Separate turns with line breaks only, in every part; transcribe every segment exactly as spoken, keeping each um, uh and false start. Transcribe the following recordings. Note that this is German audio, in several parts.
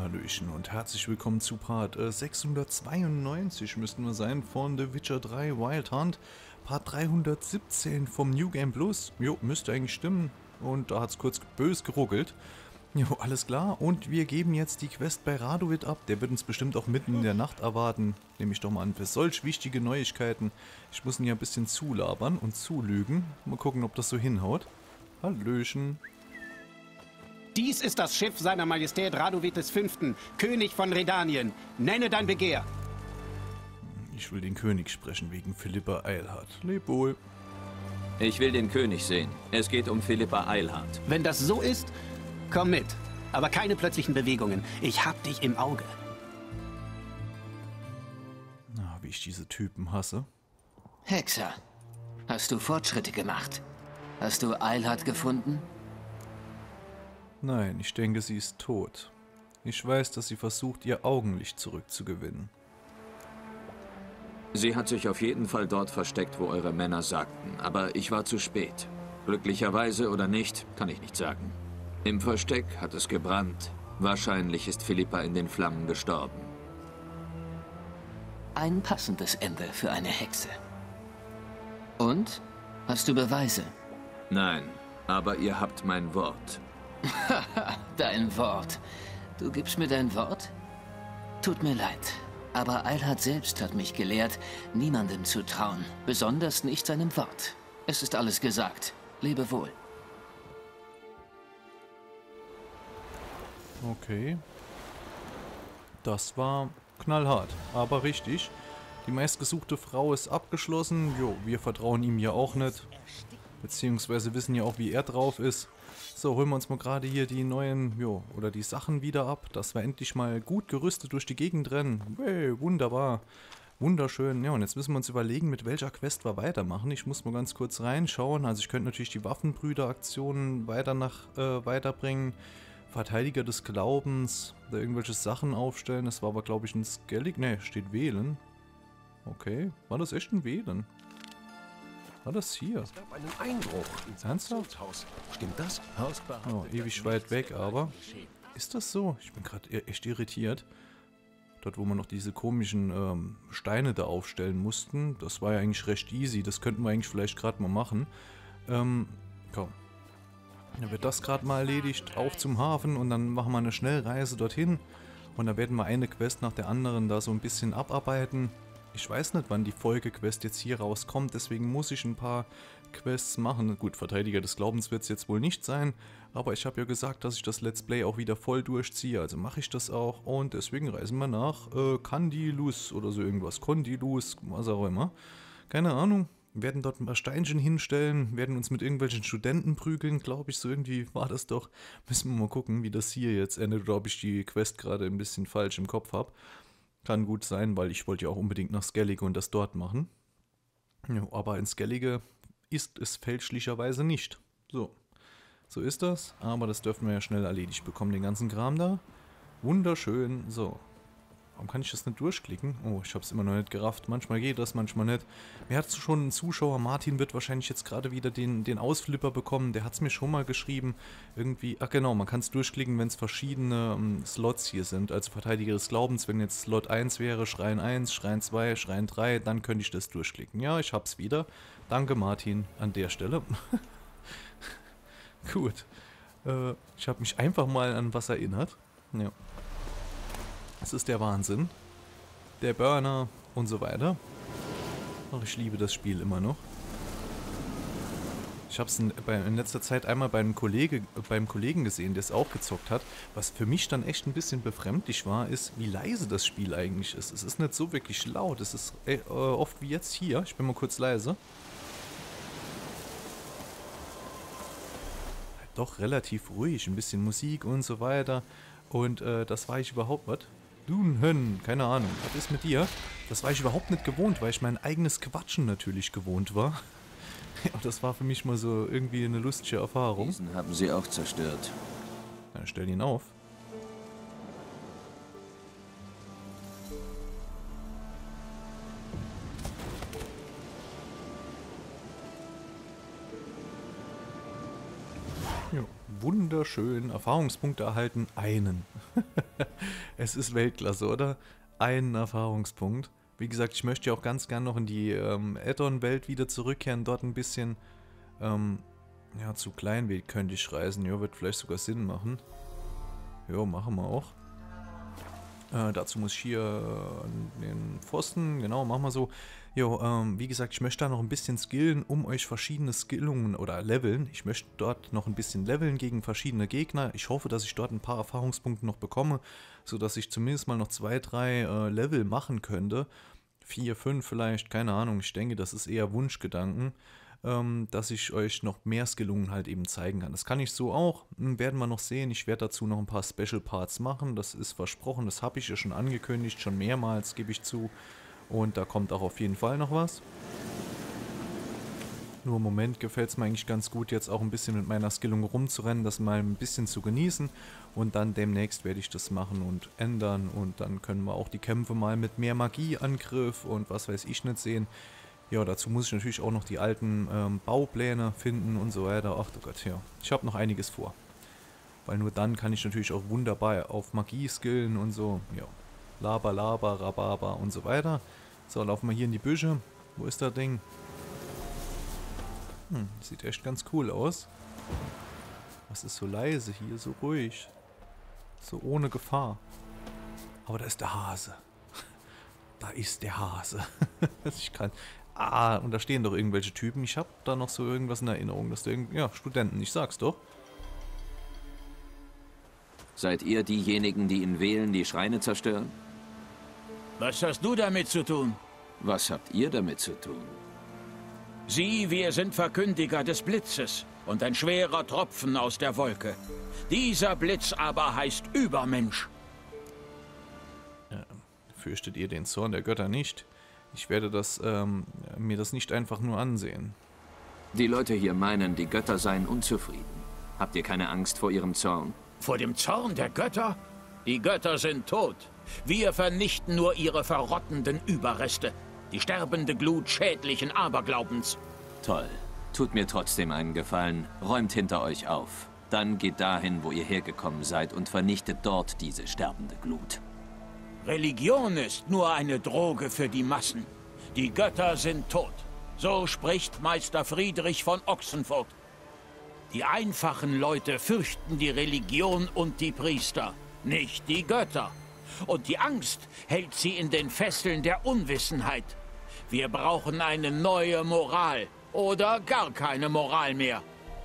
Hallöchen und herzlich willkommen zu Part äh, sechshundertzweiundneunzig müssten wir sein von The Witcher drei Wild Hunt. Part dreihundertsiebzehn vom New Game Plus. Jo, müsste eigentlich stimmen. Und da hat es kurz bös geruckelt. Jo, alles klar. Und wir geben jetzt die Quest bei Radovid ab. Der wird uns bestimmt auch mitten in der Nacht erwarten. Nehme ich doch mal an, für solch wichtige Neuigkeiten. Ich muss ihn ja ein bisschen zulabern und zulügen. Mal gucken, ob das so hinhaut. Hallöchen.
Dies ist das Schiff seiner Majestät Radovid des Fünften, König von Redanien. Nenne dein Begehr.
Ich will den König sprechen wegen Philippa Eilhart. Leb wohl.
Ich will den König sehen. Es geht um Philippa Eilhart.
Wenn das so ist, komm mit. Aber keine plötzlichen Bewegungen. Ich hab dich im Auge.
Na, wie ich diese Typen hasse.
Hexer, hast du Fortschritte gemacht? Hast du Eilhart gefunden?
Nein, ich denke, sie ist tot. Ich weiß, dass sie versucht, ihr Augenlicht zurückzugewinnen.
Sie hat sich auf jeden Fall dort versteckt, wo eure Männer sagten. Aber ich war zu spät. Glücklicherweise oder nicht, kann ich nicht sagen. Im Versteck hat es gebrannt. Wahrscheinlich ist Philippa in den Flammen gestorben.
Ein passendes Ende für eine Hexe. Und? Hast du Beweise?
Nein, aber ihr habt mein Wort.
Dein Wort. Du gibst mir dein Wort? Tut mir leid, aber Eilhart selbst hat mich gelehrt, niemandem zu trauen, besonders nicht seinem Wort. Es ist alles gesagt. Lebe wohl.
Okay. Das war knallhart, aber richtig. Die meistgesuchte Frau ist abgeschlossen. Jo, wir vertrauen ihm ja auch nicht. Beziehungsweise wissen ja auch, wie er drauf ist. So, holen wir uns mal gerade hier die neuen, jo, oder die Sachen wieder ab, dass wir endlich mal gut gerüstet durch die Gegend rennen. Hey, wunderbar. Wunderschön. Ja, und jetzt müssen wir uns überlegen, mit welcher Quest wir weitermachen. Ich muss mal ganz kurz reinschauen. Also ich könnte natürlich die Waffenbrüder-Aktionen weiter nach, äh, weiterbringen. Verteidiger des Glaubens, da irgendwelche Sachen aufstellen. Das war aber, glaube ich, ein Skellig. Ne, steht wählen. Okay, war das echt ein Wählen? War das hier?
Es gab einen Einbruch ins
Ernsthaft?
Haus. Stimmt das?
Oh, ewig weit weg, aber... Ist das so? Ich bin gerade echt irritiert. Dort, wo wir noch diese komischen ähm, Steine da aufstellen mussten, das war ja eigentlich recht easy. Das könnten wir eigentlich vielleicht gerade mal machen. Ähm, komm. Dann wird das gerade mal erledigt. Auf zum Hafen und dann machen wir eine Schnellreise dorthin. Und dann werden wir eine Quest nach der anderen da so ein bisschen abarbeiten. Ich weiß nicht, wann die Folgequest jetzt hier rauskommt, deswegen muss ich ein paar Quests machen. Gut, Verteidiger des Glaubens wird es jetzt wohl nicht sein, aber ich habe ja gesagt, dass ich das Let's Play auch wieder voll durchziehe, also mache ich das auch. Und deswegen reisen wir nach äh, Candylus oder so irgendwas, Condylus, was auch immer. Keine Ahnung, werden dort ein paar Steinchen hinstellen, werden uns mit irgendwelchen Studenten prügeln, glaube ich, so irgendwie war das doch. Müssen wir mal gucken, wie das hier jetzt endet oder ob ich die Quest gerade ein bisschen falsch im Kopf habe. Kann gut sein, weil ich wollte ja auch unbedingt nach Skellige und das dort machen. Ja, aber in Skellige ist es fälschlicherweise nicht. So, so ist das. Aber das dürfen wir ja schnell erledigt bekommen, den ganzen Kram da. Wunderschön. So. Warum kann ich das nicht durchklicken? Oh, ich habe es immer noch nicht gerafft. Manchmal geht das, manchmal nicht. Mir hat schon ein Zuschauer, Martin wird wahrscheinlich jetzt gerade wieder den, den Ausflipper bekommen. Der hat es mir schon mal geschrieben. Irgendwie, ach genau, man kann es durchklicken, wenn es verschiedene um, Slots hier sind. Also Verteidiger des Glaubens, wenn jetzt Slot eins wäre, Schrein eins, Schrein zwei, Schrein drei, dann könnte ich das durchklicken. Ja, ich hab's wieder. Danke Martin an der Stelle. Gut. Äh, ich habe mich einfach mal an was erinnert. Ja. Es ist der Wahnsinn. Der Burner und so weiter. Ach, ich liebe das Spiel immer noch. Ich habe es in, in letzter Zeit einmal beim, Kollege, beim Kollegen gesehen, der es auch gezockt hat. Was für mich dann echt ein bisschen befremdlich war, ist, wie leise das Spiel eigentlich ist. Es ist nicht so wirklich laut. Es ist äh, oft wie jetzt hier. Ich bin mal kurz leise. Doch relativ ruhig. Ein bisschen Musik und so weiter. Und äh, das war ich überhaupt was. Dunhön, keine Ahnung. Was ist mit dir? Das war ich überhaupt nicht gewohnt, weil ich mein eigenes Quatschen natürlich gewohnt war. Und das war für mich mal so irgendwie eine lustige Erfahrung.
Diesen haben sie auch zerstört.
Dann stell ihn auf. Jo, wunderschön. Erfahrungspunkte erhalten. Einen. Es ist Weltklasse, oder? Einen Erfahrungspunkt. Wie gesagt, ich möchte ja auch ganz gern noch in die ähm, Add-on-Welt wieder zurückkehren. Dort ein bisschen, ähm, ja, zu Kleinweg könnte ich reisen. Ja, wird vielleicht sogar Sinn machen. Ja, machen wir auch. Äh, dazu muss ich hier äh, den Pfosten, genau, machen wir so. Jo, ähm, wie gesagt, ich möchte da noch ein bisschen skillen, um euch verschiedene Skillungen oder leveln. Ich möchte dort noch ein bisschen leveln gegen verschiedene Gegner. Ich hoffe, dass ich dort ein paar Erfahrungspunkte noch bekomme, sodass ich zumindest mal noch zwei, drei äh, Level machen könnte. Vier, fünf vielleicht, keine Ahnung. Ich denke, das ist eher Wunschgedanken, ähm, dass ich euch noch mehr Skillungen halt eben zeigen kann. Das kann ich so auch, hm, werden wir noch sehen. Ich werde dazu noch ein paar Special Parts machen, das ist versprochen, das habe ich ja schon angekündigt, schon mehrmals, gebe ich zu. Und da kommt auch auf jeden Fall noch was. Nur im Moment gefällt es mir eigentlich ganz gut, jetzt auch ein bisschen mit meiner Skillung rumzurennen, das mal ein bisschen zu genießen. Und dann demnächst werde ich das machen und ändern. Und dann können wir auch die Kämpfe mal mit mehr Magieangriff und was weiß ich nicht sehen. Ja, dazu muss ich natürlich auch noch die alten ähm, Baupläne finden und so weiter. Ach du Gott, ja. Ich habe noch einiges vor. Weil nur dann kann ich natürlich auch wunderbar auf Magie skillen und so. Ja. Laber, Laber, Rhabarber und so weiter. So, laufen wir hier in die Büsche. Wo ist das Ding? Hm, sieht echt ganz cool aus. Was ist so leise hier, so ruhig. So ohne Gefahr. Aber da ist der Hase. Da ist der Hase. Ich kann... Ah, und da stehen doch irgendwelche Typen. Ich habe da noch so irgendwas in Erinnerung. Das sind ja, Studenten, ich sag's doch.
Seid ihr diejenigen, die in Wählen die Schreine zerstören?
Was hast du damit zu tun?
Was habt ihr damit zu tun?
Sieh, wir sind Verkündiger des Blitzes und ein schwerer Tropfen aus der Wolke. Dieser Blitz aber heißt Übermensch.
Ja, fürchtet ihr den Zorn der Götter nicht? Ich werde das, ähm, mir das nicht einfach nur ansehen.
Die Leute hier meinen, die Götter seien unzufrieden. Habt ihr keine Angst vor ihrem Zorn?
Vor dem Zorn der Götter? Die Götter sind tot. Wir vernichten nur ihre verrottenden Überreste. Die sterbende Glut schädlichen Aberglaubens.
Toll. Tut mir trotzdem einen Gefallen. Räumt hinter euch auf. Dann geht dahin, wo ihr hergekommen seid und vernichtet dort diese sterbende Glut.
Religion ist nur eine Droge für die Massen. Die Götter sind tot. So spricht Meister Friedrich von Ochsenfurt. Die einfachen Leute fürchten die Religion und die Priester, nicht die Götter. Und die Angst hält sie in den Fesseln der Unwissenheit. Wir brauchen eine neue Moral oder gar keine Moral mehr.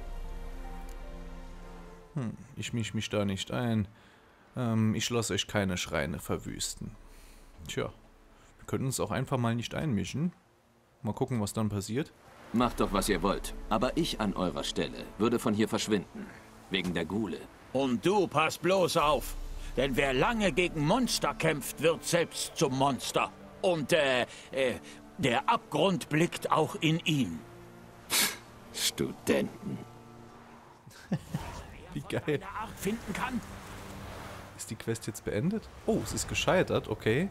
Hm, ich misch mich da nicht ein. Ähm, ich lasse euch keine Schreine verwüsten. Tja, wir können uns auch einfach mal nicht einmischen. Mal gucken, was dann passiert.
Macht doch, was ihr wollt. Aber ich an eurer Stelle würde von hier verschwinden. Wegen der Ghule.
Und du pass bloß auf. Denn wer lange gegen Monster kämpft, wird selbst zum Monster. Und, äh, äh, der Abgrund blickt auch in ihn.
Studenten.
Wie geil.
Eine Art finden kann.
Ist die Quest jetzt beendet? Oh, es ist gescheitert, okay.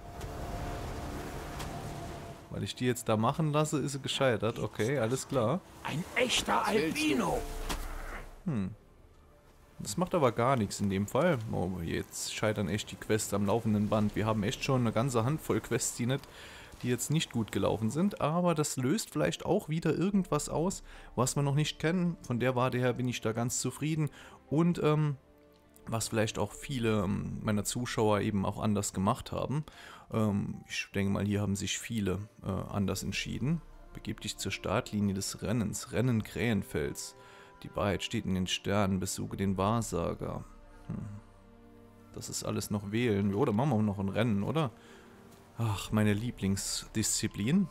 Weil ich die jetzt da machen lasse, ist sie gescheitert. Okay, alles klar.
Ein echter Albino.
Hm. Das macht aber gar nichts in dem Fall. Oh, jetzt scheitern echt die Quests am laufenden Band. Wir haben echt schon eine ganze Handvoll Quests, die, nicht, die jetzt nicht gut gelaufen sind. Aber das löst vielleicht auch wieder irgendwas aus, was wir noch nicht kennen. Von der Warte her bin ich da ganz zufrieden. Und ähm, was vielleicht auch viele ähm, meiner Zuschauer eben auch anders gemacht haben. Ähm, ich denke mal, hier haben sich viele äh, anders entschieden. Begib dich zur Startlinie des Rennens. Rennen Krähenfels. Die Wahrheit steht in den Sternen, besuche den Wahrsager. Hm. Das ist alles noch wählen. Oder machen wir noch ein Rennen, oder? Ach, meine Lieblingsdisziplin.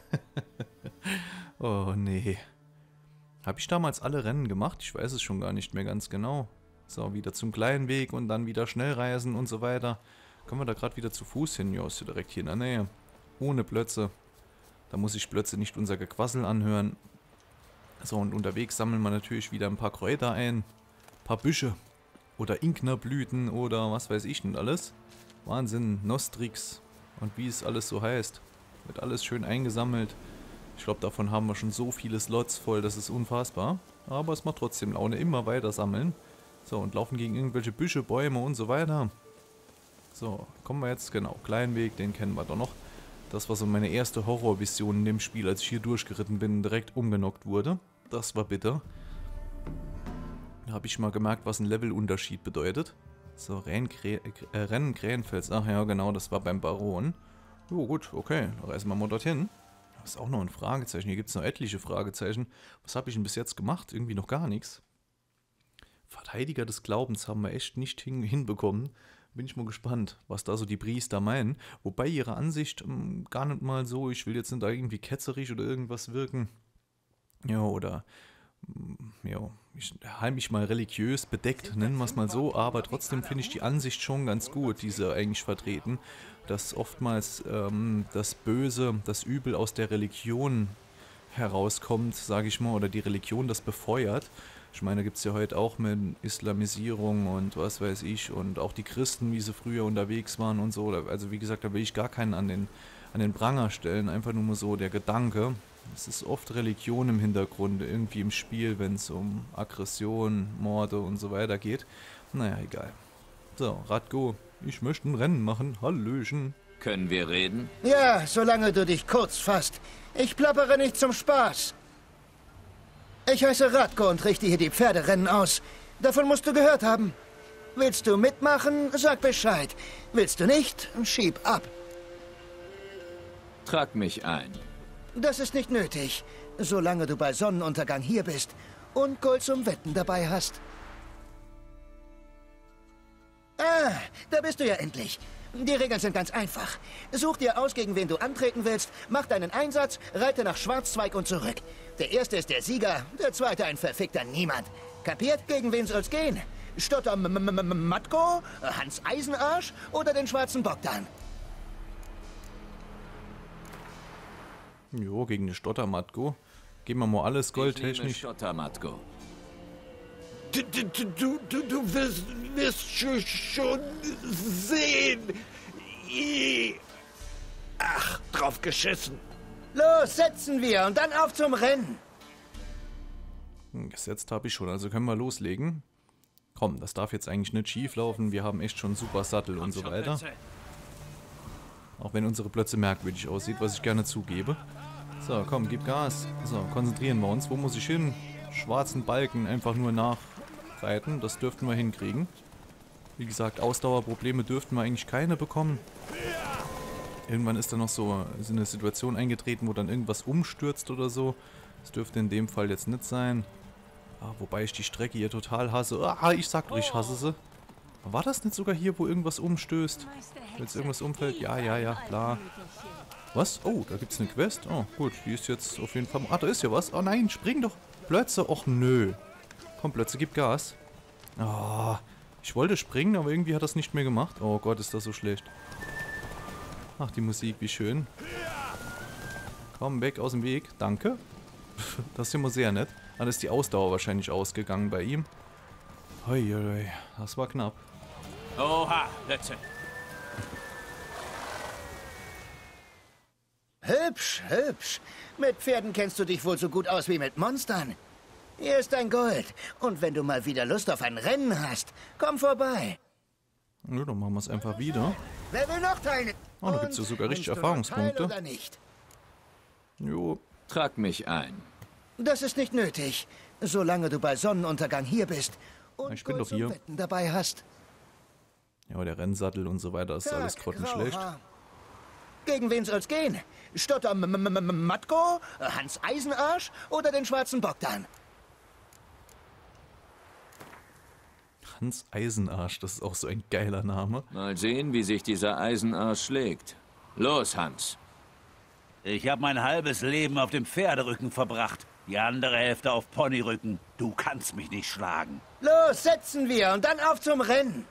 Oh, nee. Habe ich damals alle Rennen gemacht? Ich weiß es schon gar nicht mehr ganz genau. So, wieder zum kleinen Weg und dann wieder Schnellreisen und so weiter. Kommen wir da gerade wieder zu Fuß hin? Ja, ist ja direkt hier in der Nähe. Ohne Plötze. Da muss ich Plötze nicht unser Gequassel anhören. So, und unterwegs sammeln wir natürlich wieder ein paar Kräuter ein. Ein paar Büsche. Oder Inknerblüten oder was weiß ich nicht alles. Wahnsinn, Nostrix. Und wie es alles so heißt. Wird alles schön eingesammelt. Ich glaube, davon haben wir schon so viele Slots voll, das ist unfassbar. Aber es macht trotzdem Laune, immer weiter sammeln. So, und laufen gegen irgendwelche Büsche, Bäume und so weiter. So, kommen wir jetzt, genau, Kleinweg, den kennen wir doch noch. Das war so meine erste Horrorvision in dem Spiel, als ich hier durchgeritten bin und direkt umgenockt wurde. Das war bitter. Da habe ich mal gemerkt, was ein Levelunterschied bedeutet. So, Rennen, Krä äh, Rennen Krähenfels. Ach ja, genau, das war beim Baron. Jo, gut, okay, dann reisen wir mal dorthin. Das ist auch noch ein Fragezeichen. Hier gibt es noch etliche Fragezeichen. Was habe ich denn bis jetzt gemacht? Irgendwie noch gar nichts. Verteidiger des Glaubens haben wir echt nicht hin hinbekommen. Bin ich mal gespannt, was da so die Priester meinen. Wobei ihre Ansicht ähm, gar nicht mal so, ich will jetzt nicht da irgendwie ketzerisch oder irgendwas wirken. Ja, oder, ja, ich halte mich mal religiös bedeckt, nennen wir es mal so. Aber trotzdem finde ich die Ansicht schon ganz gut, die sie eigentlich vertreten. Dass oftmals ähm, das Böse, das Übel aus der Religion herauskommt, sage ich mal, oder die Religion das befeuert. Ich meine, gibt es ja heute auch mit Islamisierung und was weiß ich und auch die Christen, wie sie früher unterwegs waren und so. Also wie gesagt, da will ich gar keinen an den, an den Pranger stellen, einfach nur mal so der Gedanke. Es ist oft Religion im Hintergrund, irgendwie im Spiel, wenn es um Aggression, Morde und so weiter geht. Naja, egal. So, Radko, ich möchte ein Rennen machen. Hallöchen.
Können wir reden?
Ja, solange du dich kurz fasst. Ich plappere nicht zum Spaß. Ich heiße Radko und richte hier die Pferderennen aus. Davon musst du gehört haben. Willst du mitmachen, sag Bescheid. Willst du nicht, schieb ab.
Trag mich ein.
Das ist nicht nötig, solange du bei Sonnenuntergang hier bist und Gold zum Wetten dabei hast. Ah, da bist du ja endlich. Die Regeln sind ganz einfach. Such dir aus, gegen wen du antreten willst, mach deinen Einsatz, reite nach Schwarzzweig und zurück. Der erste ist der Sieger, der zweite ein verfickter Niemand. Kapiert, gegen wen soll's gehen? Stotter Matko, Hans Eisenarsch oder den schwarzen Bogdan?
Jo, gegen den Stotter Matko. Geben wir mal alles goldtechnisch.
Stotter Matko.
Du, du, du, du, du wirst, wirst schon sehen. Ach, drauf geschissen.
Los, setzen wir und dann auf zum Rennen.
Gesetzt habe ich schon, also können wir loslegen. Komm, das darf jetzt eigentlich nicht schief laufen. Wir haben echt schon super Sattel und so weiter. Auch wenn unsere Plötze merkwürdig aussieht, was ich gerne zugebe. So, komm, gib Gas. So, konzentrieren wir uns. Wo muss ich hin? Schwarzen Balken einfach nur nachreiten. Das dürften wir hinkriegen. Wie gesagt, Ausdauerprobleme dürften wir eigentlich keine bekommen. Irgendwann ist da noch so eine Situation eingetreten, wo dann irgendwas umstürzt oder so. Das dürfte in dem Fall jetzt nicht sein. Ah, wobei ich die Strecke hier total hasse. Ah, ich sag doch, ich hasse sie. War das nicht sogar hier, wo irgendwas umstößt? Wenn jetzt irgendwas umfällt? Ja, ja, ja, klar. Was? Oh, da gibt's eine Quest. Oh, gut, die ist jetzt auf jeden Fall... Ah, da ist ja was. Oh nein, spring doch. Plötze. Och, nö. Komm, Plötze, gib Gas. Ah, ich wollte springen, aber irgendwie hat das nicht mehr gemacht. Oh Gott, ist das so schlecht. Ach, die Musik, wie schön. Komm, weg aus dem Weg. Danke. Das ist immer sehr nett. Dann ist die Ausdauer wahrscheinlich ausgegangen bei ihm. Hoi, hoi, das war knapp.
Oha, Plötze.
Hübsch, hübsch. Mit Pferden kennst du dich wohl so gut aus wie mit Monstern. Hier ist dein Gold. Und wenn du mal wieder Lust auf ein Rennen hast, komm vorbei.
Ja, dann machen wir es einfach wieder.
Wer will noch teilnehmen?
Oh, da gibt es ja sogar richtig Erfahrungspunkte.
Oder nicht?
Jo.
Trag mich ein.
Das ist nicht nötig, solange du bei Sonnenuntergang hier bist und
Ich bin
Gold
doch hier.
zum Wetten dabei hast.
Ja, der Rennsattel und so weiter ist alles
Tag,
grottenschlecht.
Grauhaar. Gegen wen soll's gehen? Stotter Matko, Hans Eisenarsch oder den schwarzen Bogdan?
Hans Eisenarsch, das ist auch so ein geiler Name.
Mal sehen, wie sich dieser Eisenarsch schlägt. Los, Hans.
Ich habe mein halbes Leben auf dem Pferderücken verbracht. Die andere Hälfte auf Ponyrücken. Du kannst mich nicht schlagen.
Los, setzen wir und dann auf zum Rennen.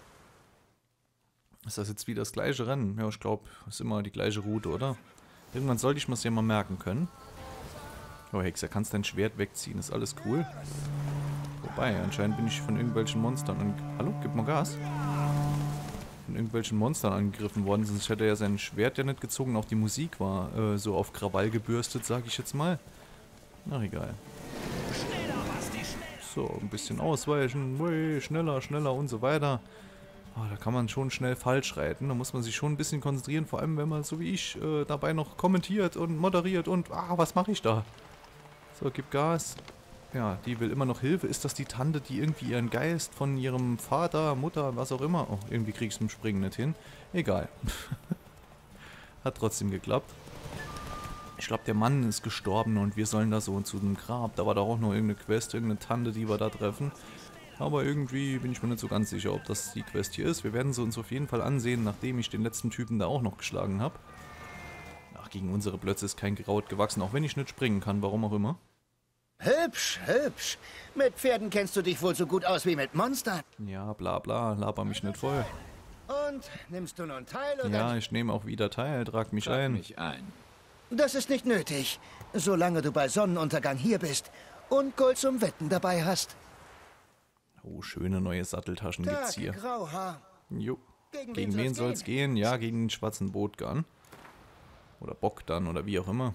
Ist das jetzt wieder das gleiche Rennen? Ja, ich glaube, ist immer die gleiche Route, oder? Irgendwann sollte ich mir das ja mal merken können. Oh, Hexer, kannst dein Schwert wegziehen, ist alles cool. Wobei, anscheinend bin ich von irgendwelchen Monstern an... Hallo, gib mal Gas. Von irgendwelchen Monstern angegriffen worden, sonst hätte er sein Schwert ja nicht gezogen. Auch die Musik war äh, so auf Krawall gebürstet, sag ich jetzt mal. Na, egal. So, ein bisschen ausweichen. Ui, schneller, schneller und so weiter. Oh, da kann man schon schnell falsch reiten. Da muss man sich schon ein bisschen konzentrieren. Vor allem, wenn man, so wie ich, äh, dabei noch kommentiert und moderiert und... Ah, was mache ich da? So, gib Gas. Ja, die will immer noch Hilfe. Ist das die Tante, die irgendwie ihren Geist von ihrem Vater, Mutter, was auch immer... Oh, irgendwie krieg ich es mit dem Springen nicht hin. Egal. Hat trotzdem geklappt. Ich glaube, der Mann ist gestorben und wir sollen da so zu einem Grab. Da war da auch noch irgendeine Quest, irgendeine Tante, die wir da treffen. Aber irgendwie bin ich mir nicht so ganz sicher, ob das die Quest hier ist. Wir werden sie uns auf jeden Fall ansehen, nachdem ich den letzten Typen da auch noch geschlagen habe. Ach, gegen unsere Blöcke ist kein Kraut gewachsen, auch wenn ich nicht springen kann, warum auch immer.
Hübsch, hübsch. Mit Pferden kennst du dich wohl so gut aus wie mit Monstern.
Ja, bla bla, laber mich nicht voll.
Und, nimmst du nun teil oder...
Ja, ich nehme auch wieder teil, trag mich
Trag
ein.
mich ein.
Das ist nicht nötig, solange du bei Sonnenuntergang hier bist und Gold zum Wetten dabei hast.
Oh, schöne neue Satteltaschen
Tag,
gibt's hier.
Grauhaar.
Jo.
Gegen,
Gegen wen soll's gehen? Ja, gegen den schwarzen Bootgun. Oder Bogdan oder wie auch immer.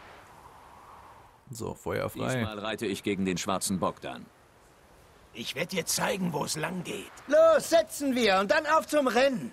So, Feuer frei.
Diesmal reite ich gegen den schwarzen Bogdan.
Ich werde dir zeigen, wo es lang geht.
Los, setzen wir und dann auf zum Rennen.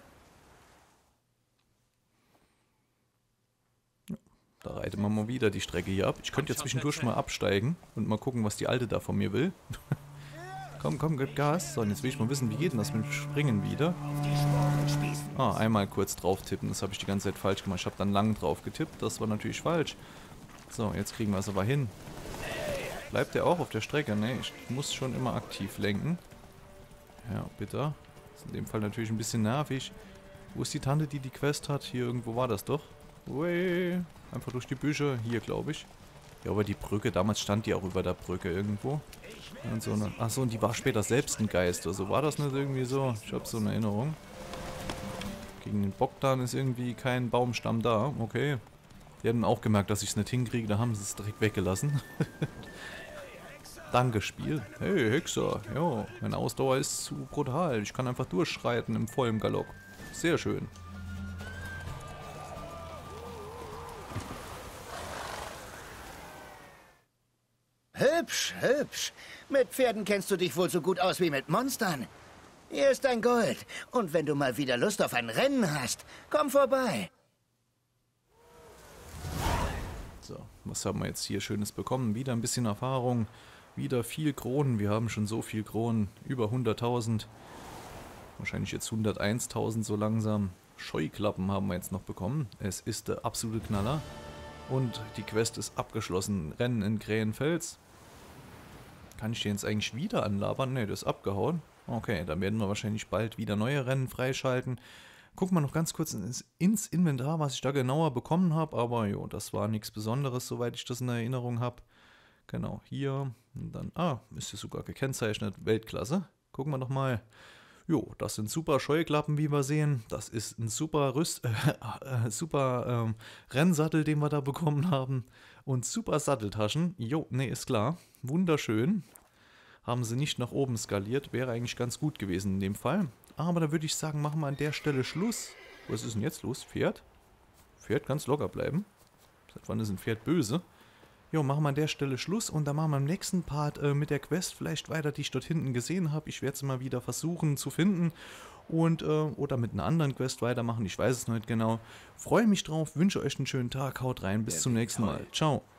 Da reiten wir mal wieder die Strecke hier ab. Ich könnte ja zwischendurch mal absteigen und mal gucken, was die Alte da von mir will. Komm, komm, gib Gas. So, und jetzt will ich mal wissen, wie geht denn das mit dem Springen wieder? Ah, einmal kurz drauf tippen. Das habe ich die ganze Zeit falsch gemacht. Ich habe dann lang drauf getippt. Das war natürlich falsch. So, jetzt kriegen wir es aber hin. Bleibt der auch auf der Strecke? Ne, ich muss schon immer aktiv lenken. Ja, bitte. Das ist in dem Fall natürlich ein bisschen nervig. Wo ist die Tante, die die Quest hat? Hier irgendwo war das doch. Ui, einfach durch die Büsche. Hier, glaube ich. Ja, aber die Brücke, damals stand die auch über der Brücke irgendwo. Und so eine, achso, und die war später selbst ein Geist. Also war das nicht irgendwie so? Ich habe so eine Erinnerung. Gegen den Bogdan ist irgendwie kein Baumstamm da. Okay. Die hatten auch gemerkt, dass ich es nicht hinkriege. Da haben sie es direkt weggelassen. Danke, Spiel. Hey, Hexer. Ja, meine Ausdauer ist zu brutal. Ich kann einfach durchschreiten im vollen Galopp. Sehr schön.
Hübsch, hübsch. Mit Pferden kennst du dich wohl so gut aus wie mit Monstern. Hier ist dein Gold. Und wenn du mal wieder Lust auf ein Rennen hast, komm vorbei.
So, was haben wir jetzt hier Schönes bekommen? Wieder ein bisschen Erfahrung. Wieder viel Kronen. Wir haben schon so viel Kronen. Über hunderttausend. Wahrscheinlich jetzt hunderteintausend so langsam. Scheuklappen haben wir jetzt noch bekommen. Es ist der absolute Knaller. Und die Quest ist abgeschlossen. Rennen in Krähenfels. Kann ich den jetzt eigentlich wieder anlabern? Ne, das ist abgehauen. Okay, dann werden wir wahrscheinlich bald wieder neue Rennen freischalten. Gucken wir noch ganz kurz ins, ins Inventar, was ich da genauer bekommen habe. Aber jo, das war nichts Besonderes, soweit ich das in Erinnerung habe. Genau, hier. Und dann, ah, ist hier sogar gekennzeichnet. Weltklasse. Gucken wir noch mal. Jo, das sind super Scheuklappen, wie wir sehen. Das ist ein super Rüst, äh, äh, super ähm, Rennsattel, den wir da bekommen haben. Und super Satteltaschen. Jo, ne, ist klar. Wunderschön. Haben sie nicht nach oben skaliert. Wäre eigentlich ganz gut gewesen in dem Fall. Aber da würde ich sagen, machen wir an der Stelle Schluss. Was ist denn jetzt los? Pferd? Pferd ganz locker bleiben. Seit wann ist ein Pferd böse? Jo, machen wir an der Stelle Schluss und dann machen wir im nächsten Part äh, mit der Quest vielleicht weiter, die ich dort hinten gesehen habe. Ich werde sie mal wieder versuchen zu finden und äh, oder mit einer anderen Quest weitermachen. Ich weiß es noch nicht genau. Freue mich drauf, wünsche euch einen schönen Tag, haut rein, bis zum nächsten Mal. Ciao.